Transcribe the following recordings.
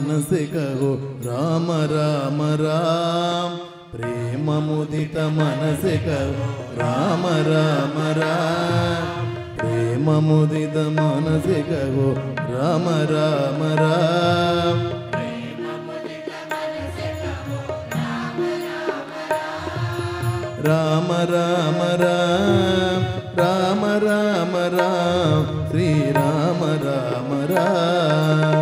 मन से कहो राम राम राम। प्रेम मुदित मन से कहो राम राम राम। प्रेम मुदित मन से कहो राम राम राम। राम राम राम राम राम राम श्री राम राम राम।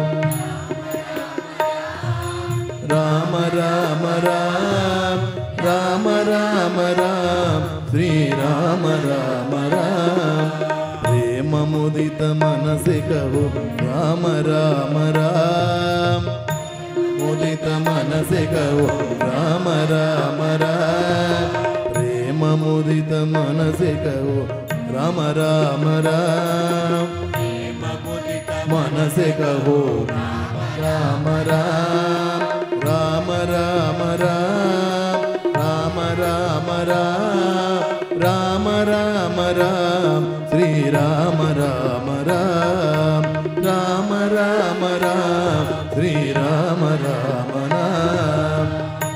राम राम राम राम राम राम श्री राम राम राम। प्रेम मुदित मन से कहो राम राम राम। मुदित मन से कहो राम राम राम। प्रेम मुदित मन से कहो राम राम राम। मन से कहो राम राम राम राम राम राम राम राम राम राम राम श्री राम राम राम। राम राम राम श्री राम राम राम।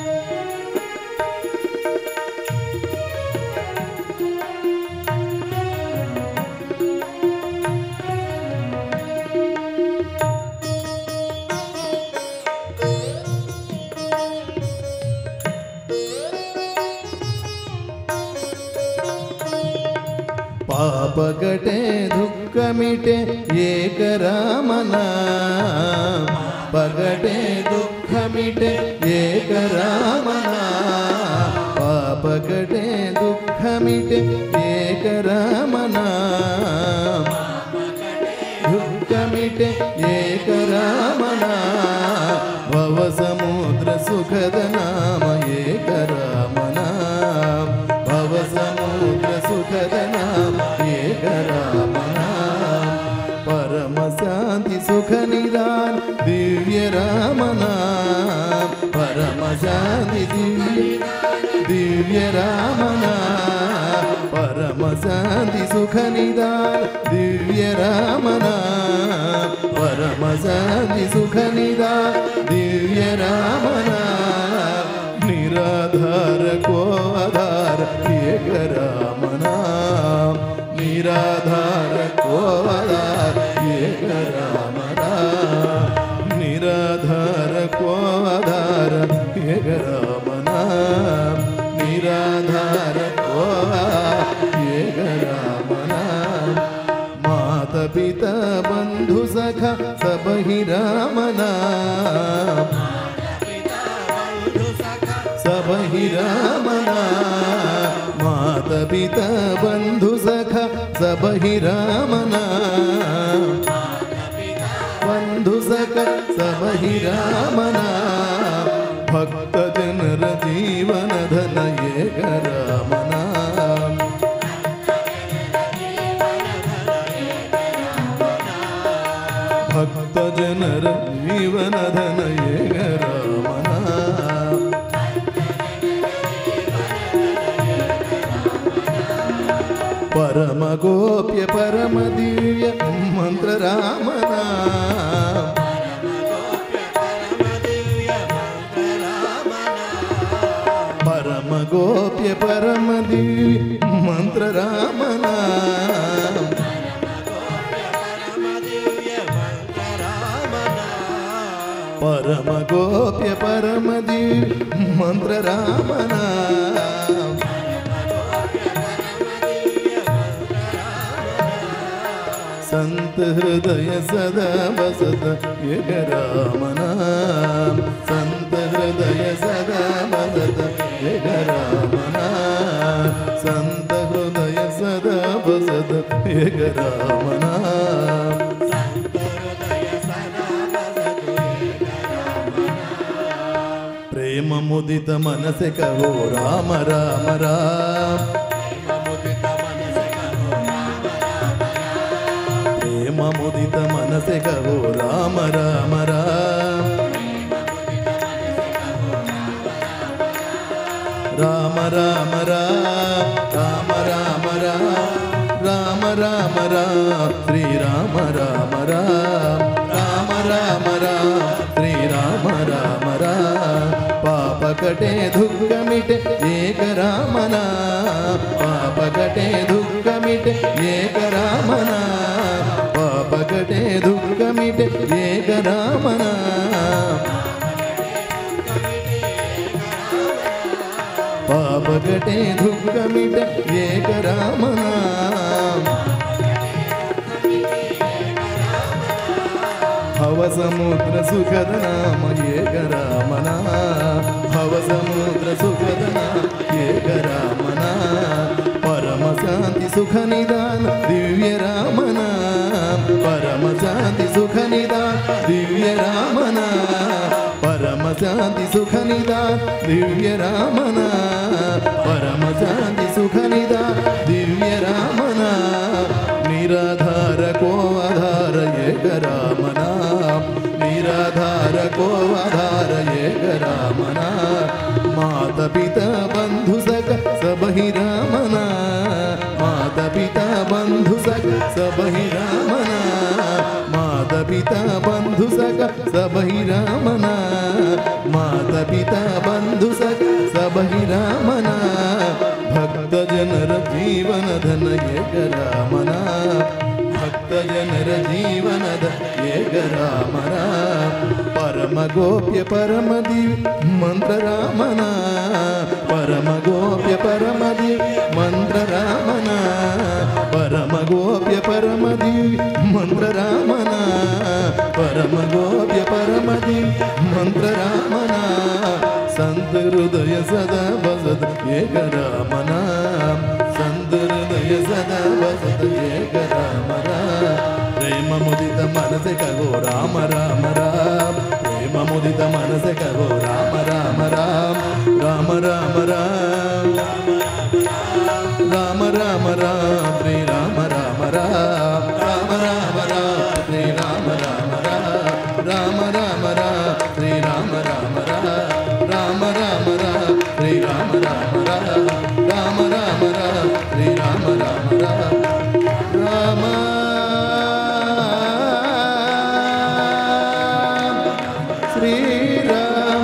पाप कटे दुख मिटे एक राम नाम। पगटे दुख मिटे एक राम नाम। पाप कटे दुख मिटे एक राम नाम। दुख मिटे एक राम नाम। भव समुद्र सुखद नाम एक राम नाम। भव समुद्र सुखद नाम एक राम नाम। परम शांति सुख निदान दिव्य राम नाम। परम शांति दिव्य राम नाम। परम शांति सुख निदान दिव्य राम नाम। परम शांति सुख निदान दिव्य राम नाम। निराधार को आधार एक राम नाम। निराधार को आधार एक राम नाम। निराधार को आधार एक राम नाम। निराधार को एक राम नाम। माता पिता बंधु सखा सब ही राम नाम। सब ही राम नाम। माता पिता बंधु सखा सब ही राम नाम। बंधु सखा सब ही राम नाम। भक्त जनर जीवन धन एक राम नाम। भक्त जनर जीवन धन एक राम नाम। परम गोप्य परम दिव्य मंत्र राम नाम। परम गोप्य परम दिव्य मंत्र राम नाम। परम गोप्य परम दिव्य मंत्र राम नाम। संत हृदय सदा बसत एक राम नाम। संत हृदय सदा बसत एक राम नाम। संत हृदय सदा बसत एक राम नाम। प्रेम मुदित मन से कहो राम राम राम। प्रेम मुदित मन से कहो राम राम राम। राम राम राम राम राम राम राम राम राम श्री राम राम राम। राम राम राम श्री राम राम राम पाप कटे दुख मिटे एक राम नाम पाप कटे दुख मिटे एक राम नाम पाप कटे दुख मिटे एक राम नाम पाप कटे दुख मिटे एक राम नाम भव समुद्र सुखद नाम एक राम नाम भव समुद्र सुखद नाम एक राम नाम परम शांति सुख निदान दिव्य राम नाम परम शांति सुख निदान दिव्य राम नाम परम शांति सुख निदान दिव्य राम नाम परम शांति सुख निदान दिव्य राम नाम निराधार को आधार एक राम नाम निराधार को आधार एक राम नाम माता पिता बंधु सख सब ही राम नाम माता पिता बंधु सख सब ही राम नाम माता पिता बंधु सख सब ही राम नाम माता पिता बंधु सख सब ही राम नाम भक्त जनर जीवन धन एक राम नाम भक्त जनर जीवन धन एक राम नाम परम गोप्य परम दिव्य मंत्र राम नाम परम गोप्य परम दिव्य मंत्र राम नाम परम गोप्य परम दिव्य मंत्र राम नाम परम गोप्य परम दिव्य मंत्र राम नाम संत हृदय सदा बसत एक राम नाम संत हृदय सदा बसत एक राम नाम प्रेम मुदित मनसे कहो राम राम राम प्रेम मुदित मनसे कहो राम राम राम राम राम राम राम राम राम श्री राम राम राम राम राम राम श्री राम राम राम राम राम राम श्री राम राम राम राम राम राम श्री राम राम राम राम राम राम श्री राम राम राम राम श्री राम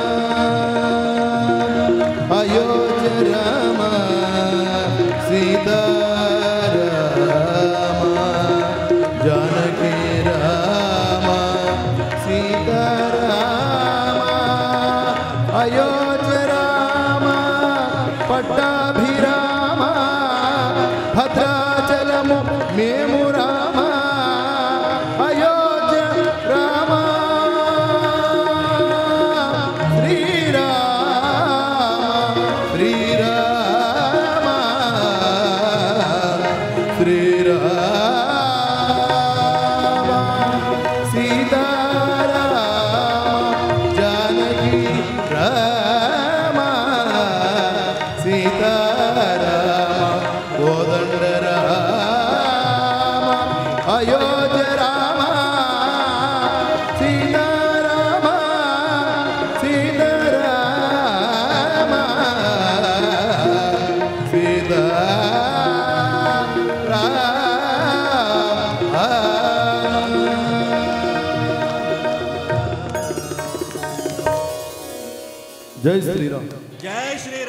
अयोध्या राम सीता राम जानकी राम सीता राम अयोध्या राम पट्टाभिराम भद्राचलम मेमु राम अयोध्या राम श्रीराम श्रीराम श्रीराम सीताराम जानकी राम सीताराम कोदंड राम अयोध्या राम सीताराम सीताराम जय श्री राम। जय श्री